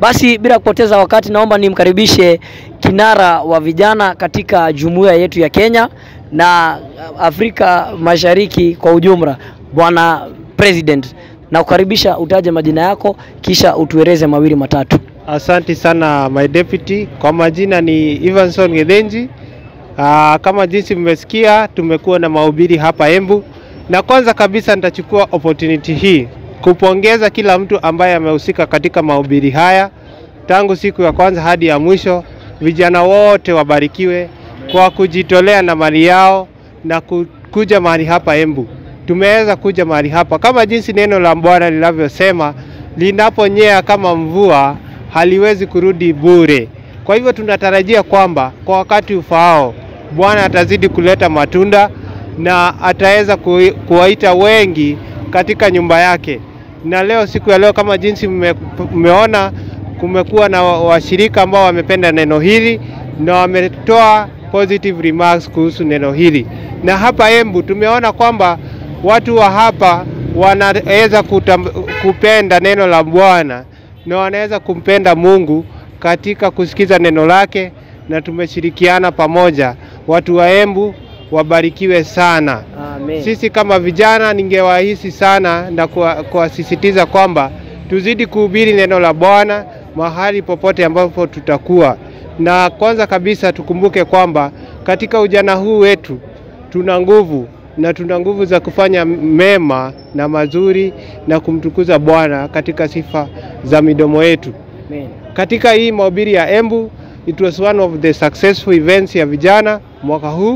Basi bila kupoteza wakati, naomba nimkaribishe kinara wa vijana katika jumuiya yetu ya Kenya na Afrika Mashariki kwa ujumla, Bwana President. Na kukaribisha, utaje majina yako kisha utueleze mawili matatu. Asante sana my deputy. Kwa majina ni Evanson Gedenji. Kama jinsi mmesikia, tumekuwa na mahubiri hapa Embu, na kwanza kabisa nitachukua opportunity hii kupongeza kila mtu ambaye amehusika katika mahubiri haya tangu siku ya kwanza hadi ya mwisho. Vijana wote wabarikiwe kwa kujitolea na mali yao na kuja mahali hapa Embu. Tumeweza kuja mahali hapa kama jinsi neno la Bwana linavyosema, linaponyea kama mvua haliwezi kurudi bure. Kwa hivyo tunatarajia kwamba kwa wakati ufaao Bwana atazidi kuleta matunda na ataweza kuwaita wengi katika nyumba yake. Na leo, siku ya leo, kama jinsi mmeona, kumekuwa na washirika ambao wamependa neno hili na wametoa positive remarks kuhusu neno hili. Na hapa Embu tumeona kwamba watu wa hapa wanaweza kupenda neno la Bwana na wanaweza kumpenda Mungu katika kusikiza neno lake, na tumeshirikiana pamoja. Watu wa Embu wabarikiwe sana. Amen. Sisi kama vijana ningewahisi sana na kuwasisitiza kwamba tuzidi kuhubiri neno la Bwana mahali popote ambapo tutakuwa. Na kwanza kabisa tukumbuke kwamba katika ujana huu wetu tuna nguvu, na tuna nguvu za kufanya mema na mazuri na kumtukuza Bwana katika sifa za midomo yetu. Amen. Katika hii mahubiri ya Embu, it was one of the successful events ya vijana mwaka huu,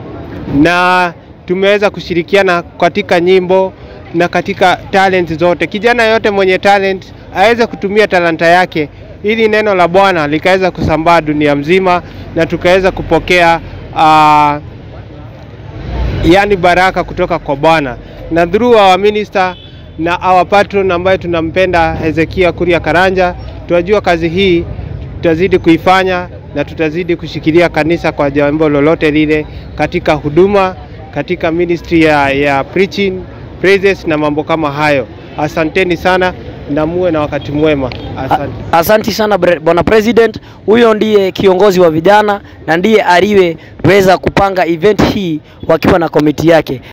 na tumeweza kushirikiana katika nyimbo na katika talent zote. Kijana yote mwenye talent aweze kutumia talanta yake ili neno la Bwana likaweza kusambaa dunia mzima na tukaweza kupokea yani baraka kutoka kwa Bwana. Na through our minister na our patron ambaye tunampenda, Hezekia Kuria Karanja, tunajua kazi hii tutazidi kuifanya na tutazidi kushikilia kanisa kwa jambo lolote lile katika huduma, katika ministry ya preaching, praises na mambo kama hayo. Asanteni sana na muwe na wakati mwema. Asante. Asante sana Bwana President. Huyo ndiye kiongozi wa vijana na ndiye aliweza kupanga event hii wakiwa na komiti yake.